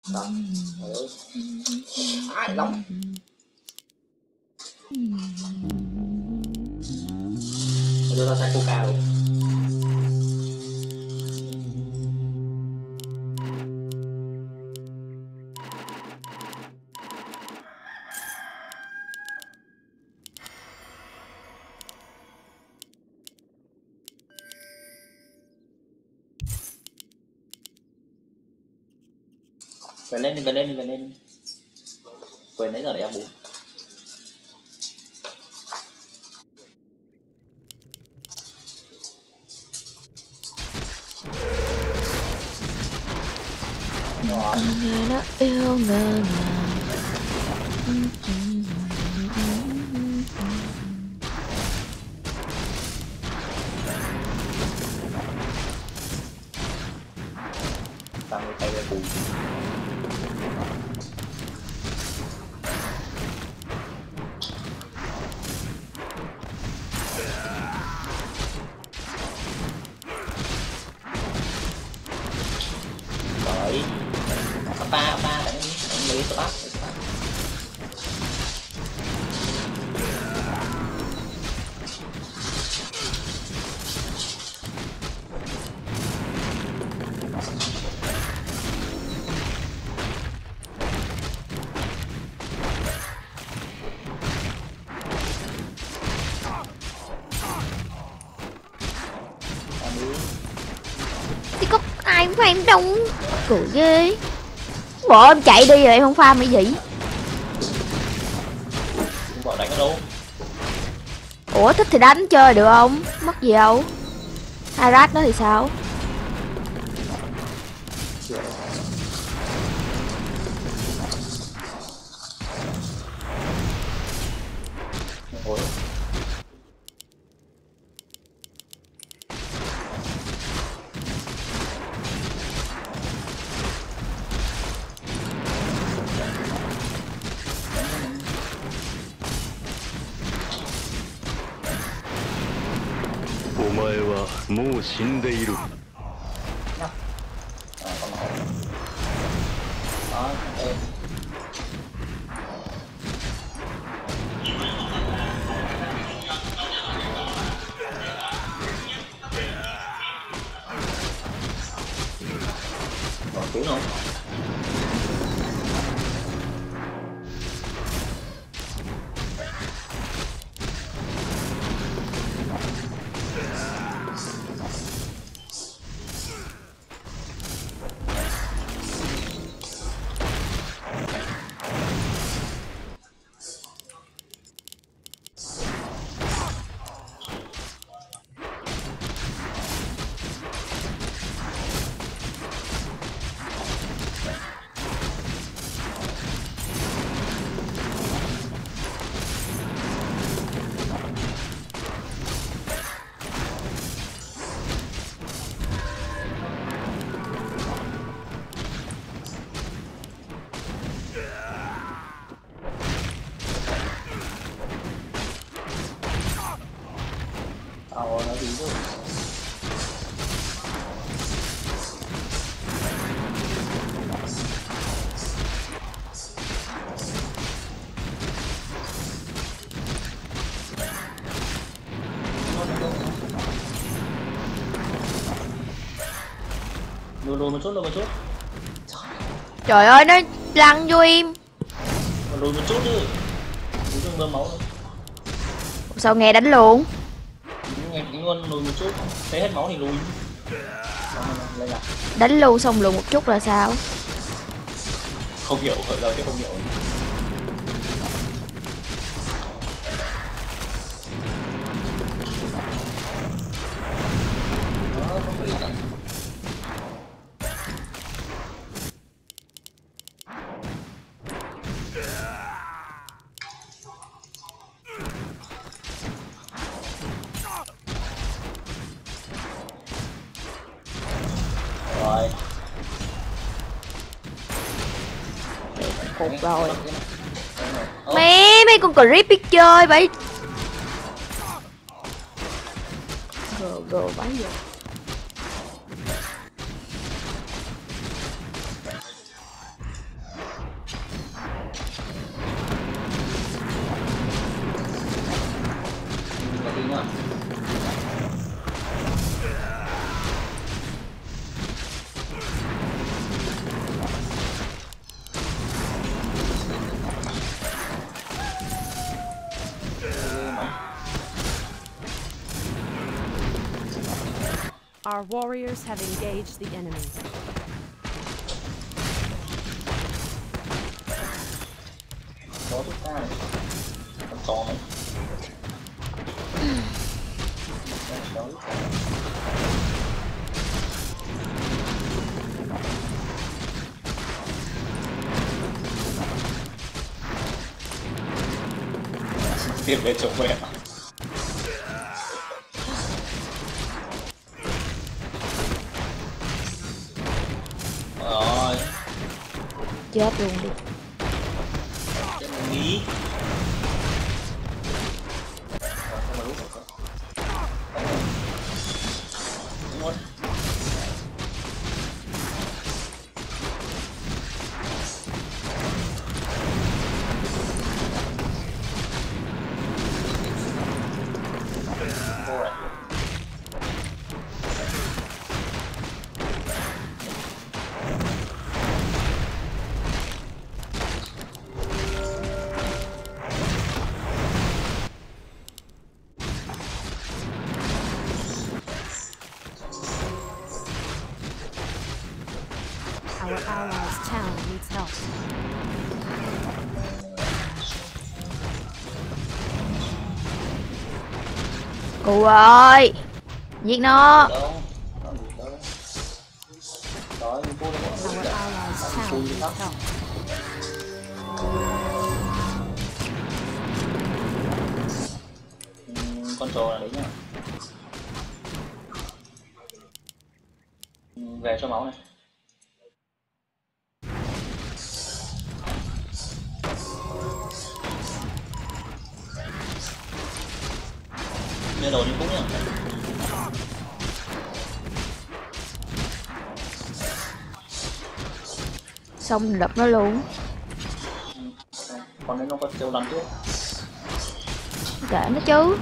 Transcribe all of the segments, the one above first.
Đó. Ai lắm. Bây giờ ta xài coca luôn. Về lên đi, về lên đi, về lên đi. Quên nãy giờ để em bú. Con nghe nó yêu ngơ ngàng. Tăng cái tay ra bù. Rồi. Ba đánh lấy stop. Thì có ai cũng phải em đâu. Cười ghê. Bộ em chạy đi rồi em không pha mấy gì. Không bỏ đánh đâu. Ủa thích thì đánh chơi được không? Mất gì đâu. Hai rát đó thì sao? Ôi. Omae wa mou shindeiru. Đó, em. Còn cứu không? Nó đi rồi. Lùi một chút, lùi một chút. Trời ơi nó lăn vô em. Lùi một chút đi. Đừng cho mưa máu đâu. Sao nghe đánh luôn? Nghe luôn, lùi một chút. Thấy hết máu thì lùi. Lên lại. Đánh luôn xong lùi một chút là sao? Không hiểu, khởi đầu chứ không hiểu. Rồi. Cục rồi. Mấy con creep biết chơi vậy. Gồ bắn giờ. Our warriors have engaged the enemy. Có thứ hai con chó này. Tiếp về chỗ mẹ. Rồi. Chết luôn đi. Chết đi. Our allies' town needs help. Cụ ơi, giết nó. Our allies' town needs help. Con trâu là đấy nhá. Về cho máu này. Nhớ đồ đi cũng nhá. Xong đập nó luôn. Con đấy nó có trâu lần trước. Kệ nó chứ.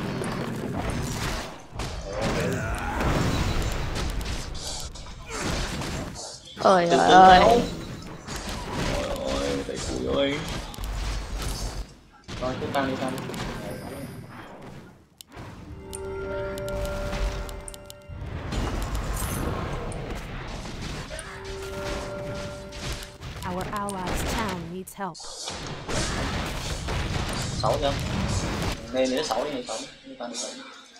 Ôi trời ơi. Ôi thầy cùi ơi. Rồi cứ tăng đi tăng. Our allies' town needs help. 6 chưa? Nên đến 6 đi, 6 đi tăng đi 6.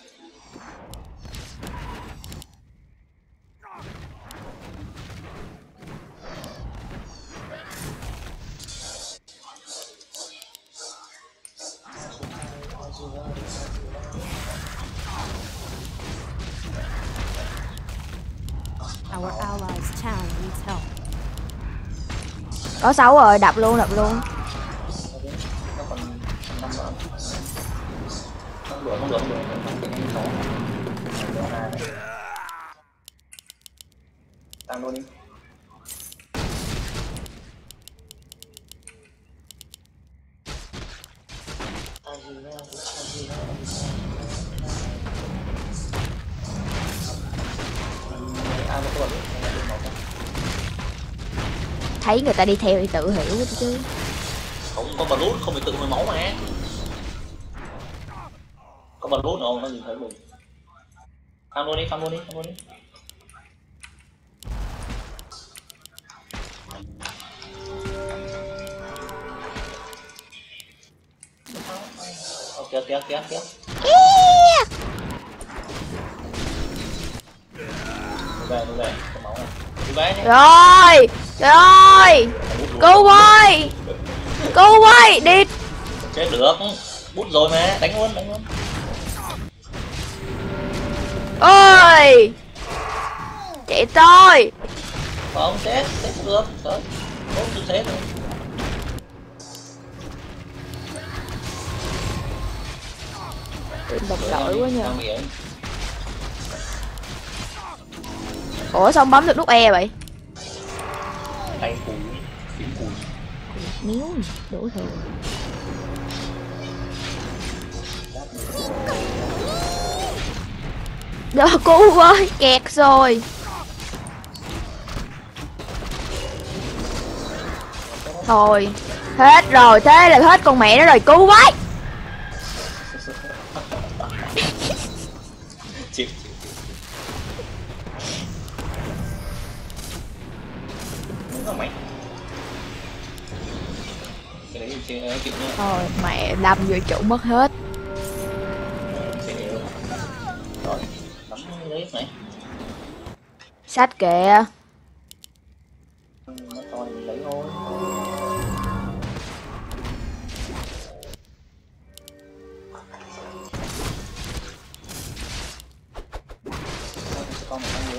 Our allies' town needs help. Có 6 rồi, đập luôn, đập luôn. Nó còn 5 nữa. Không được, không được, không được. Không thể nhanh chóng. Tăng luôn đi. Thấy người ta đi theo thì tự hiểu chứ. Không có bà lút, không phải tự hồi máu mà. Có bà lút đâu, nó nhìn thấy mình. Phang luôn đi, phang luôn đi, phang luôn đi. Kéo, kéo, kéo, kéo. Về, có máu này. Rồi, trời ơi. Cứu ơi. Cứu ơi, đi. Chết được. Bút rồi mà, đánh luôn, đánh luôn. Ôi. Chị tôi. Không, chết được. Chết. Tốt, tôi chết rồi. Độc đội quá nhờ. Ủa sao không bấm được nút E vậy? Tay cùi, phím cùi. Níu đủ thừa. Đó cứu ơi, kẹt rồi. Thôi, hết rồi, thế là hết con mẹ nó rồi, cứu với. Chịu. cái đấy thì chịu nữa. Thôi mẹ đâm vô chủ mất hết. Rồi nắm lấy này. Sách kìa. Nó coi lấy thôi. Con một con nữa.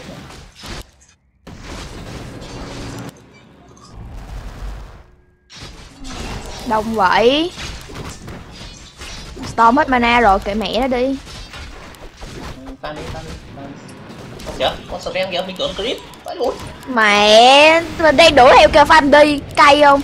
Đông vậy. Storm hết mana rồi, kệ mẹ nó đi. Tan đi. Không kìa, con Sven kìa, mình tưởng clip. Phải luôn. Mẹ, mình đang đuổi theo kêu fan đi, cay không?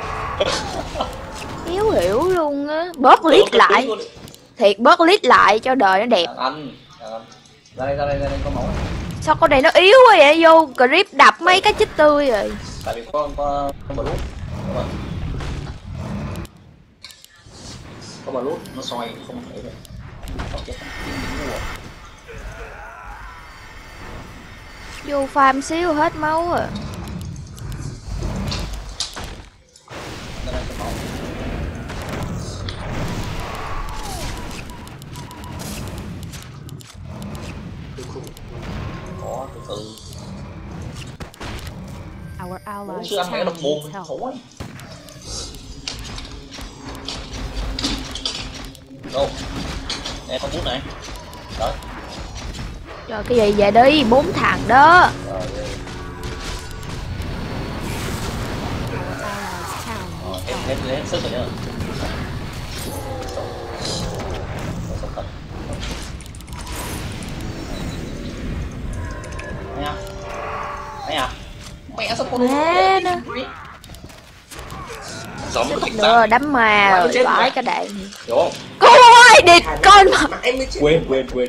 Thiếu hiểu luôn á. Bớt lít lại. Thiệt bớt lít lại cho đời nó đẹp. Anh. Ra đây có máu. Sao con này nó yếu quá vậy? Vô grip đập mấy cái chích tươi rồi. Tại vì có bờ lút. Có bờ lút nó xoay không thể được. Vô farm xíu hết máu rồi. Có từ Our allies' chứ ăn cái town đập bùn needs help. thôi. Đâu? Nè con bút này. Đó. Trời cái gì vậy đi, 4 thằng đó. Rồi. Our allies' town needs help. Hết sức rồi nhá. Mẹ sao con Mẹ nó. giống nó thích Được đấm mà rồi bãi cái đạn. hiểu không? Cô ơi, địt con mà. Quên.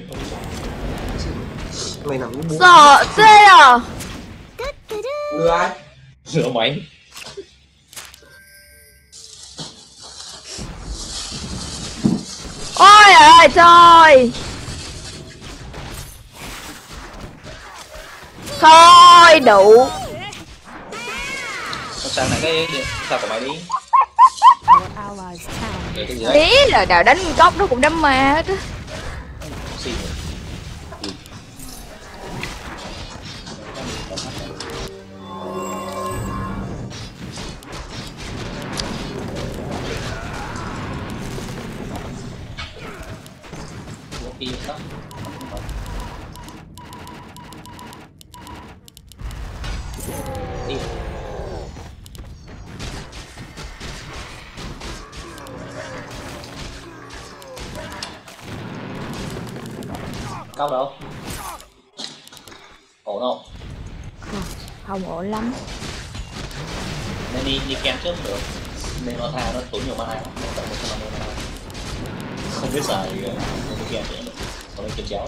Mày nằm bún Sợ ghê à. lừa ai? Rửa máy. Ôi ơi trời. Thôi đủ. Con sang này cái sao của mày đi. Our allies' town. Để cái gì đấy? Biết là nào đánh góc nó cũng đấm ma hết á. Xì. Đi đó. Đi. Cao đâu? Ổn không? Không ổn lắm. Nên đi kem trước được. Nên nó tha nó tốn nhiều mana lắm. Tận 150 mana. Không biết xài đi kem nữa. Còn đây kiếm chéo.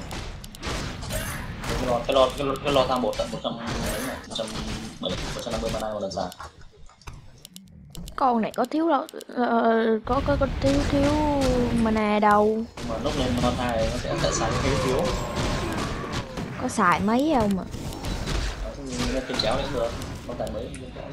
Cái lo thang bộ tận 150 mana một lần xài. Con này có thiếu đâu, có thiếu mana đâu. Mà lúc lên nó thai nó sẽ xài cái thiếu. Có xài mấy đâu mà. Nó kiếm chéo cũng được. Con tài mới kiếm chéo.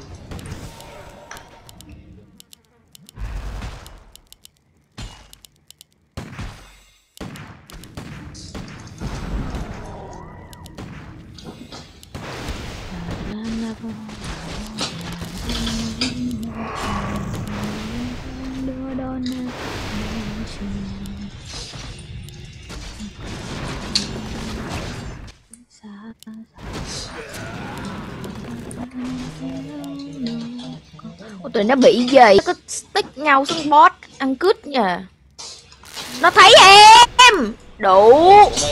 Ủa, tụi nó bị gì? Nó cứ stick nhau xuống boss ăn cướp nha. Nó thấy em. Đủ.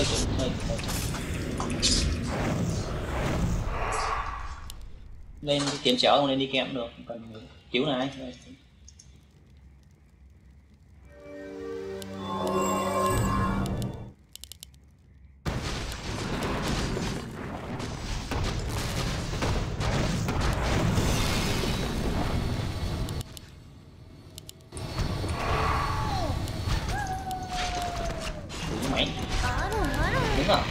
Lên kiếm chéo không nên đi kém được. Cần cứu này. Mày đúng rồi.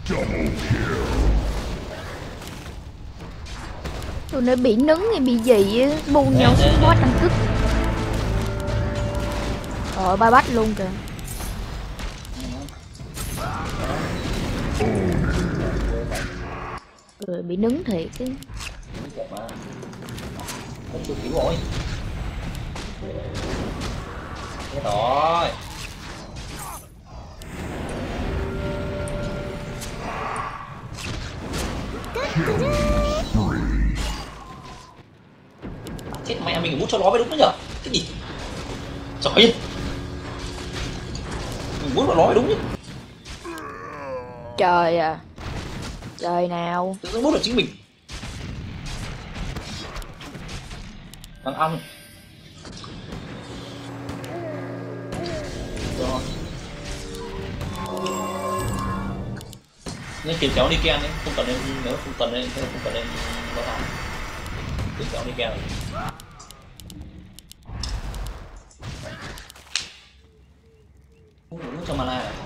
Tụi nó bị nứng hay bị gì á, bu nhau xuống boss ăn cứt. Rồi ba bách luôn kìa. Rồi bị nứng thiệt chứ. Không được kiểu rồi. Thế rồi. Chết mẹ mình muốn cho nó mới đúng đấy nhở? Cái gì? Trời ơi. Mình muốn vào nó mới đúng chứ. Trời à. Trời nào. Tự dưng muốn được chính mình. Thằng ong. Rồi. Nên kiếm kéo đi ken đấy, không cần nên nếu không cần nên nó làm. Kiếm kéo đi ken rồi. Không đủ cho mana à?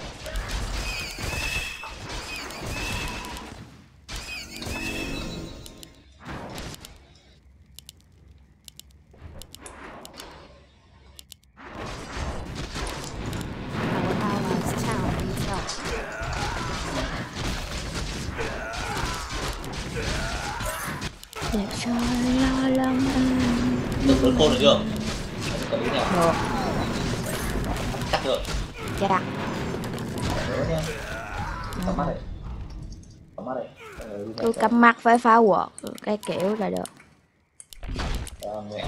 Đẹp cho lo lắng anh. Được khôn được chưa? Cần đi nào? Được. Chắc được. Chắc. Nhớ nha. Cắm mắt đây. Cắm mắt đây. Tôi cắm mắt với phá quật cái kiểu là được. Mẹ.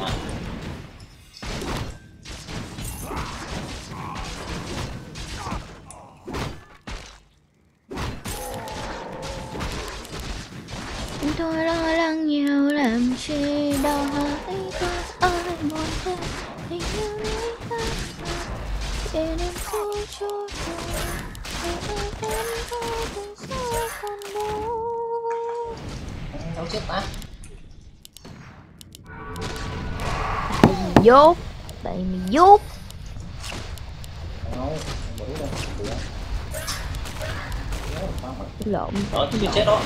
Tôi lo lắng nhiều làm chi đâu hỡi tôi ơi một thế tình yêu này ta để đêm cô cho tôi để em thôi đừng sao còn đâu. Đâu chết ta? Tại mày dốt. Đâu, Lộn. đó chưa chết đó.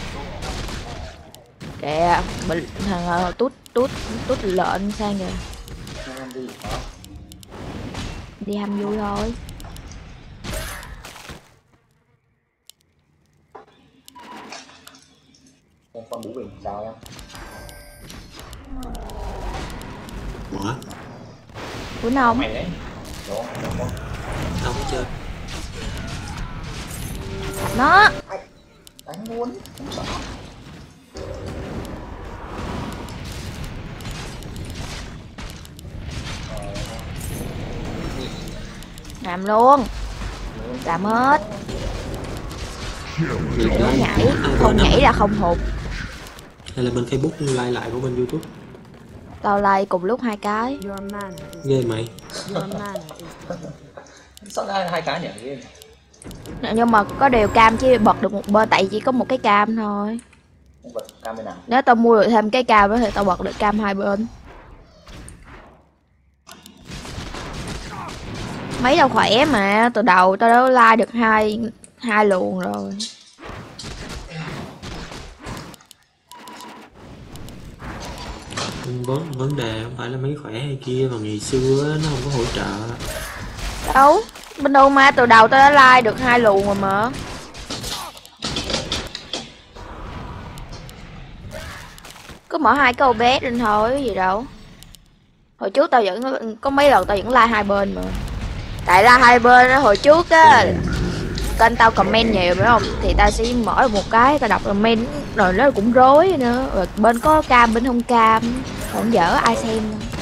Kìa, thằng tút lợn sang kìa. Đi hăm vui thôi. Con bú bình sao em? Ủa? Cuốn không? Mày đấy. Đó, con. Đâu có chơi. Nó. Đánh luôn, không sợ. Làm luôn. Làm hết. Nó nhảy, không nhảy là không hụt. Hay là bên Facebook like lại của bên YouTube? Tao like cùng lúc 2 cái. Ghê mày. Sao ra 2 cái nhỉ? Ghê. Nhưng mà có điều cam chỉ bật được một bên tại chỉ có một cái cam thôi. Không bật cam bên nào? Nếu tao mua được thêm cái cam đó thì tao bật được cam 2 bên. Mấy tao khỏe mà, từ đầu tao đã like được hai luồng rồi. Vấn đề không phải là mấy khỏe hay kia mà ngày xưa nó không có hỗ trợ. Đâu, bên đâu mà từ đầu tao đã like được 2 luồng rồi mà. Cứ mở 2 cái OBS lên thôi, gì đâu. Hồi trước tao vẫn có mấy lần tao vẫn like 2 bên mà. Tại like 2 bên á, hồi trước á kênh tao comment nhiều phải không? Thì tao sẽ mở một cái tao đọc comment rồi nó cũng rối nữa. Rồi bên có cam bên không cam. Còn dở ai xem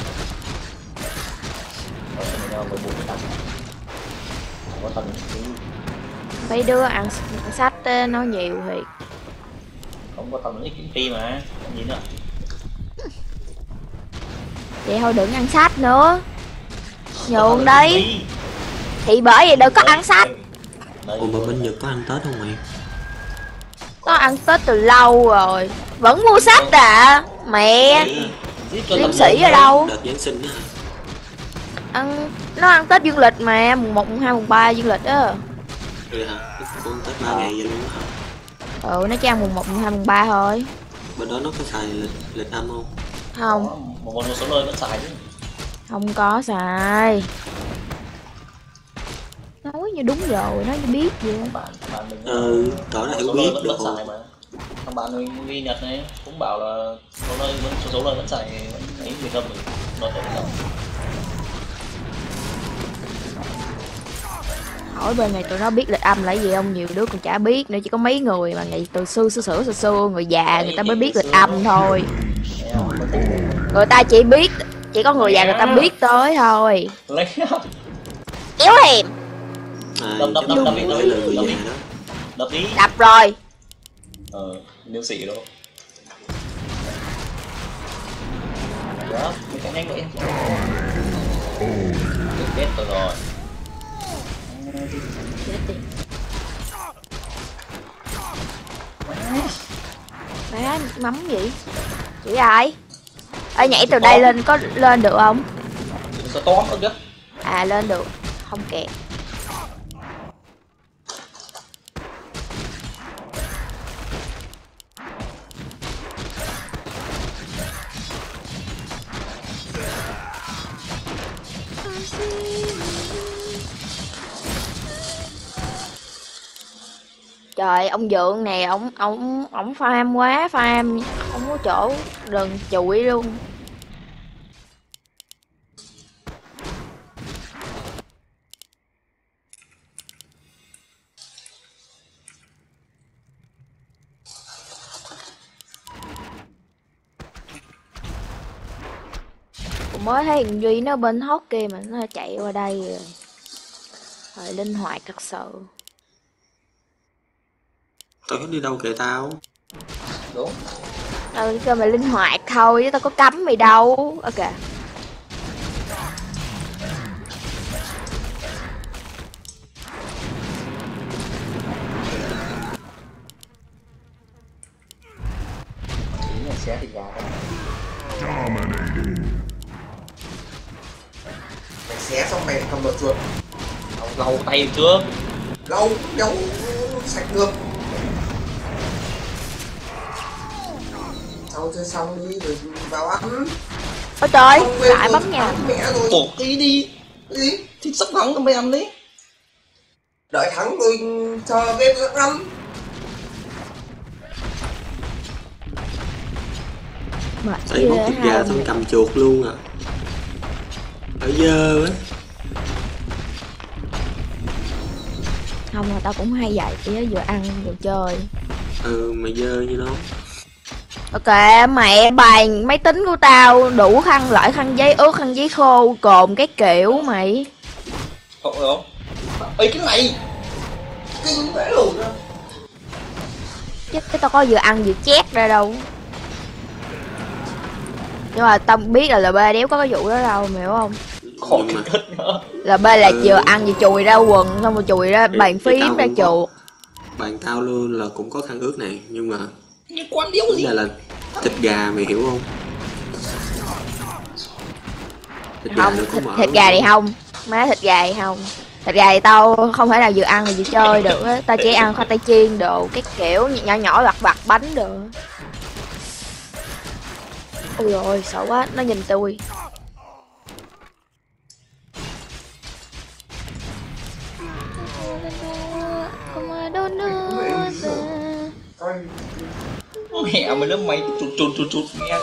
đâu. Mấy đứa ăn sách nói nhiều thì Không có tầm lý kiếm ti mà. Gì nữa? vậy thôi đừng ăn sách nữa. Nhường đi. Thì bởi vì đừng có ăn sách. Ủa mà bên Nhật có ăn Tết không mày? Nó ăn Tết từ lâu rồi. Vẫn mua sách à. Mẹ. Liêm sĩ ở đâu? Đợt Giáng sinh đó hả? Nó ăn Tết dương lịch mà. Mùng 1, mùng 2, mùng 3 dương lịch á. Ừ hả? con tới 3 ngày vậy luôn á hả? Ừ, nó chỉ ăn mùng 1, mùng 2, mùng 3 thôi. Bên đó nó có xài lịch âm không? Không, một số nơi vẫn xài chứ. không có xài. Nói như đúng rồi, nói như biết vậy. Bạn mình Đó là một hiểu số biết nơi được vẫn xài mà. Thằng bạn mình đi Nhật này cũng bảo là số nơi vẫn xài vẫn ấy mình âm mình nói tới đâu. Hỏi bên này tụi nó biết lịch âm là gì không? Nhiều đứa còn chả biết nữa, chỉ có mấy người mà ngày từ xưa người già người ta mới biết lịch âm thôi. Người ta chỉ biết, chỉ có người già người ta biết tới thôi. Lấy Kéo hèm. đập đi. Đập rồi. Nếu xỉ đâu. Đó, mình phải nhanh vậy. Chết rồi. Chết đi. Má mắm gì? Chửi ai? Ê, nhảy từ đây lên có lên được không? Sao tóm nữa chứ? À lên được, không kẹt. Trời, ông Dượng nè, ổng farm quá, farm không có chỗ đừng chùi luôn. Cũng mới thấy thằng Duy nó bên hốt kia mà nó chạy qua đây rồi. Rồi linh hoạt thật sự. Tao có đi đâu kệ tao. Đúng. Ừ, cho mày linh hoạt thôi chứ tao có cấm mày đâu. Ok. Chính là xé thịt gà đó. Mày xé xong mày cầm được chuột. Lau tay chưa? Lau sạch được. Sau chơi xong đi rồi vào ăn. Ôi trời, lại bấm nhà. Mẹ rồi. Bổ cái đi. Cái gì? Thịt sắp thắng tao mày ăn đi. Đợi thắng rồi chờ game nữa ăn. Mệt Tại bóc thịt gà xong cầm chuột luôn à. Ở dơ á. Không mà tao cũng hay vậy, chứ vừa ăn vừa chơi. Mày dơ như nó. Ok, mẹ bàn máy tính của tao đủ khăn loại khăn giấy ướt, khăn giấy khô, cồn cái kiểu mày. Không. Ê cái này. Kinh vãi lùn ra. Chứ cái tao có vừa ăn vừa chét ra đâu. Nhưng mà tao biết là LB đéo có cái vụ đó đâu, mày hiểu không? Khó cái kết nữa. LB là vừa ăn vừa chùi ra quần, xong rồi chùi ra bàn phím ra chuột. Bàn tao luôn là cũng có khăn ướt này, nhưng mà Nhưng quan điếu gì? là thịt gà mày hiểu không? Thịt gà Không, nó có mỡ. thịt gà thì không. Má thịt gà thì không. Thịt gà thì tao không thể nào vừa ăn vừa chơi được á. Tao chỉ ăn khoai tây chiên đồ, cái kiểu nhỏ nhỏ vặt bánh đồ. Ôi rồi sợ quá, nó nhìn tôi. Mẹ mày nó mày chụt nghe.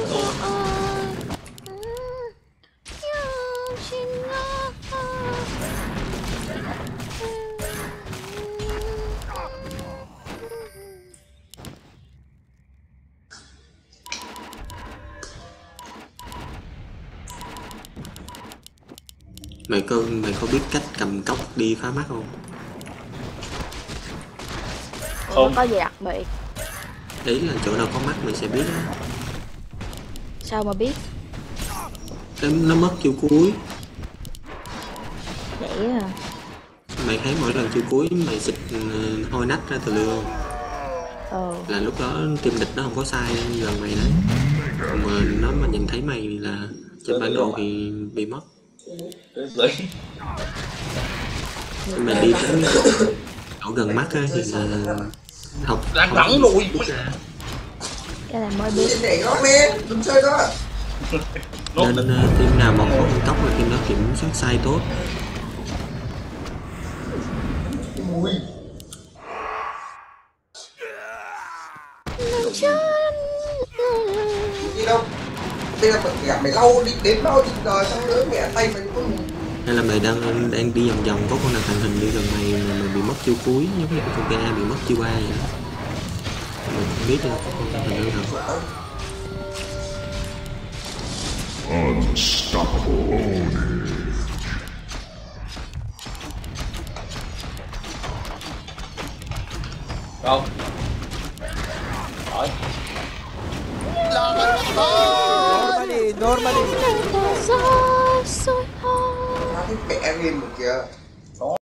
Mày có biết cách cầm cốc đi phá mắt không? Không có gì đặc biệt. Ý là chỗ nào có mắt mày sẽ biết á. Sao mà biết? Nó mất chiêu cuối. Vậy à? Mày thấy mỗi lần chiêu cuối mày xịt hôi nách ra từ lương là lúc đó team địch nó không có sai gần mày đấy. Mà nó mà nhìn thấy mày là trên bản đồ thì bị mất. Đấy. Mày đi đến độ ở gần mắt á thì là học Lăn lẳng rồi. Cái này mới biết. Để nó lên, đừng chơi đó. Nên team nào mà có con tóc là team đó kiểm soát sai tốt. Mùi. Đi đâu? Đây là mẹ mày lâu đi đến bao nhiêu giờ xong nữa mẹ tay mày có Hay là mày đang đi vòng vòng, có con nào thành hình đi gần mày mà mày bị mất chiêu cuối giống như con PA bị mất chiêu 3 vậy đó. Mày không biết là có con thành hình đâu không? Không. Rồi. Normally. mẹ game một kìa.